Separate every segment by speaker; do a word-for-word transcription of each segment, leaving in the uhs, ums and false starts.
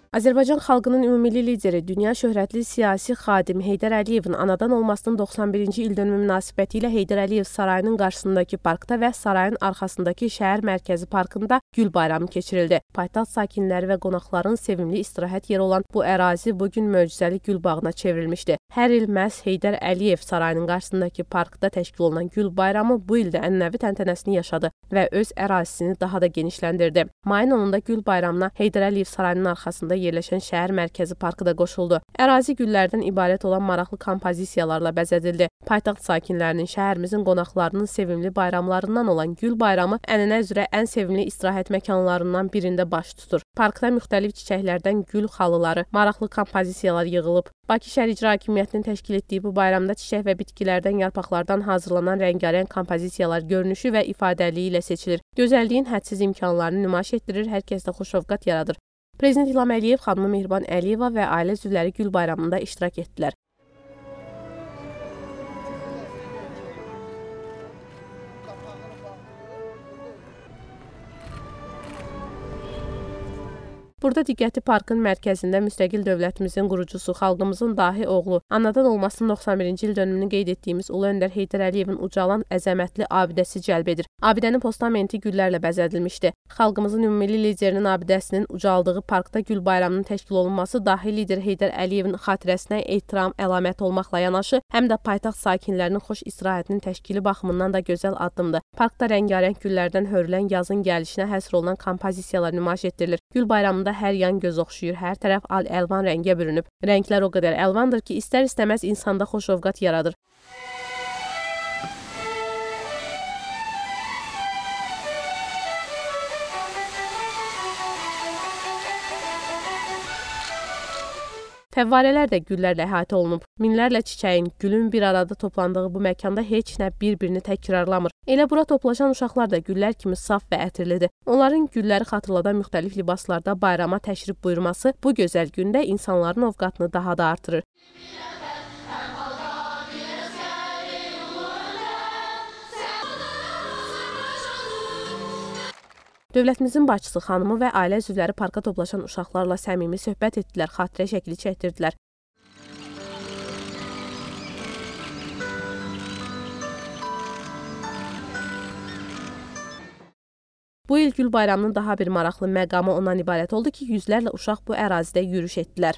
Speaker 1: Azərbaycan xalqının ümumilli lideri, dünya şöhrətli siyasi xadim Heydər Əliyevin anadan olmasının doxsan birinci ildönümü münasibətilə Heydər Əliyev sarayının qarşısındakı parkda və sarayın arxasındakı şəhər mərkəzi parkında gül bayramı keçirildi. Paytaxt sakinləri və qonaqların sevimli istirahət yeri olan bu ərazi bugün möcüzəli gül bağına çevrilmişdi. Hər il məhz Heydər Əliyev sarayının qarşısındakı parkda təşkil olunan gül bayramı bu ildə ənənəvi təntənəsini yaşadı və öz ərazisini daha da genişləndirdi. Mayın onunda gül bayramına Heydər Əliyev sarayının arxasında yerləşən şəhər mərkəzi parkı da qoşuldu. Ərazi güllərdən ibarət olan maraqlı kompozisiyalarla bəzədildi. Paytaxt sakinlərinin, şəhərimizin qonaqlarının sevimli bayramlarından olan gül bayramı ənənə üzrə ən sevimli istirahət məkanlarından birində baş tutur. Parkda müxtəlif çiçəklərdən gül xalıları, maraqlı kompozisiyalar yığılıb. Bakı Şəhər İcra Hakimiyyətinin təşkil etdiyi bu bayramda çiçək və bitkilərdən, yarpaqlardan hazırlanan rəngarəng kompozisiyalar görünüşü və ifadəliyi ilə seçilir. Gözəlliyin hədsiz imkanlarını nümayiş etdirir, hər kəsdə xoşovqat yaradır. Prezident İlham Əliyev, xanımı Mehriban Əliyeva və ailə üzvləri gül bayramında iştirak etdilər. Burada diqqəti parkın mərkəzində müstəqil dövlətimizin qurucusu, xalqımızın dahi oğlu, anadan olmasının doxsan birinci ildönümünü qeyd etdiyimiz Ulu Öndər Heydər Əliyevin ucalan əzəmətli abidəsi cəlb edir. Abidənin postamenti güllərlə bəzədilmişdi. Xalqımızın ümumilli liderinin abidəsinin ucaldığı parkda gül bayramının təşkil olunması dahi lider Heydər Əliyevin xatirəsinə ehtiram əlaməti olmaqla yanaşı, həm də paytaxt sakinlərinin xoş istirahətinin təşkili baxımından da gözəl addımdır. Parkda rəngarəng güllərdən hörülən yazın gəlişinə həsr olunan kompozisiyalar nümayiş etdirilir. Gül bayramında hər yan göz oxşayır, hər tərəf al-əlvan rəngə bürünüb. Rənglər o qədər əlvandır ki, istər-istəməz insanda xoşovqat yaradır. Fəvvarələr də güllərlə əhatə olunub. Minlərlə çiçəyin, gülün bir arada toplandığı bu məkanda heç nə bir-birini təkrarlamır. Elə bura toplaşan uşaqlar da güllər kimi saf və ətirlidir. Onların gülləri xatırladan müxtəlif libaslarda bayrama təşrif buyurması bu gözəl gündə insanların ovqatını daha da artırır. Dövlətimizin başçısı, xanımı və ailə üzvləri parka toplaşan uşaqlarla səmimi söhbət etdilər, xatirə şəkli çəkdirdilər. Bu il gül bayramının daha bir maraqlı məqamı ondan ibarət oldu ki, yüzlərlə uşaq bu ərazidə yürüyüş etdilər.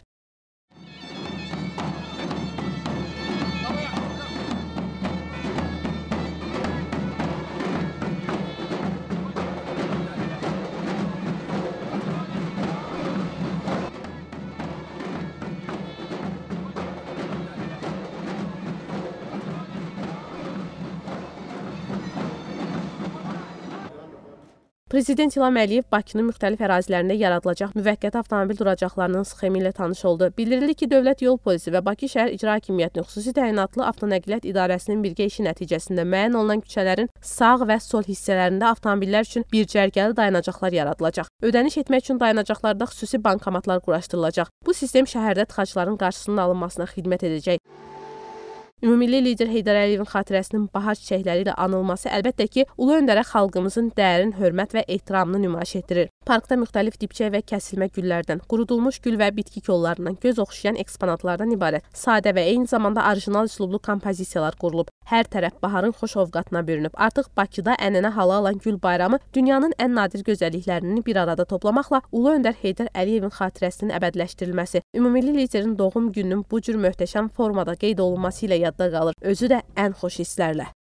Speaker 1: Prezident İlham Əliyev Bakının müxtəlif ərazilərində yaradılacaq müvəqqəti avtomobil duracaqlarının sxemi ilə tanış oldu. Bildirildi ki, Dövlət Yol Polisi və Bakı Şəhər İcra Hakimiyyətinin xüsusi təyinatlı avtonəqliyyat idarəsinin birgə işi nəticəsində müəyyən olunan küçələrin sağ və sol hissələrində avtomobillər üçün bir cərgəli dayanacaqlar yaradılacaq. Ödəniş etmək üçün dayanacaqlarda xüsusi bankomatlar quraşdırılacaq. Bu sistem şəhərdə tıxacların qarşısının alınmasına xidmət edəcək. Ümumilli lider Heydər Əliyevin xatirəsinin bahar çiçəkləri ilə anılması əlbəttə ki, Ulu Öndərə xalqımızın dərin hörmət və ehtiramını nümayiş etdirir. Parkda müxtəlif dibçək və kəsilmə güllərdən, qurudulmuş gül və bitki kollarından, göz oxşayan eksponatlardan ibarət sadə və eyni zamanda orijinal üslublu kompozisiyalar qurulub. Hər tərəf baharın xoş ovqatına bürünüb. Artıq Bakıda ənənə hala alan gül bayramı dünyanın ən nadir gözəlliklərini bir arada toplamaqla Ulu Öndər Heydər Əliyevin xatirəsinin əbədiləşdirilməsi, ümumilli liderin doğum gününün bu cür möhtəşəm formada qeyd olunması ilə yadda qalır. Özü də ən xoş hisslərlə.